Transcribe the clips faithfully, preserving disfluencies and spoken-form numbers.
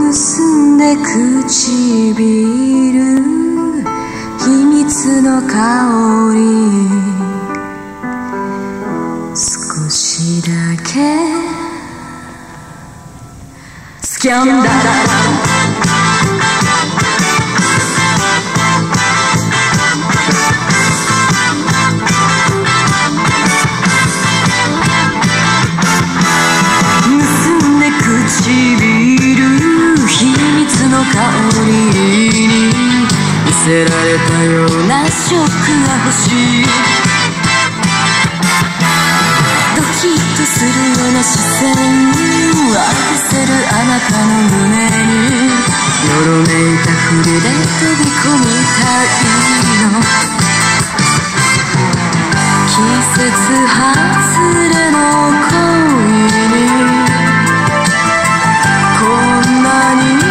結んで唇、秘密の香り、少しだけスキャンダル。香りに見せられたようなショックが欲しい。ドキッとするような視線を浴びせるあなたの胸に、よろめいたふりで飛び込みたいの。季節外れの恋にこんなに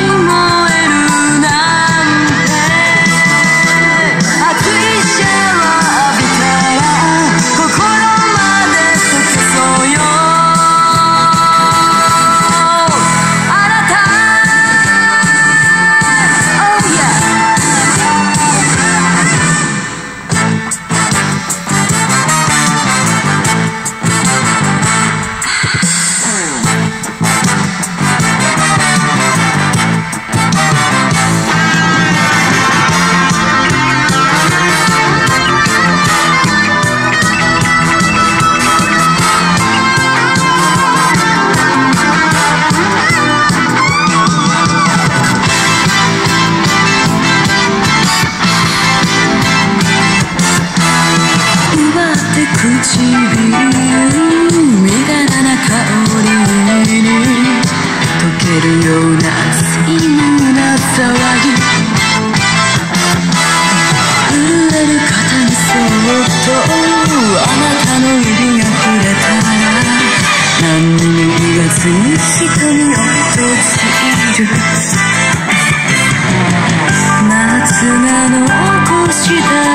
唇、みだらな香りに溶けるような水面な騒ぎ、震える肩にそっとあなたの指が触れたら、何にも言わずに瞳を閉じる。夏が残した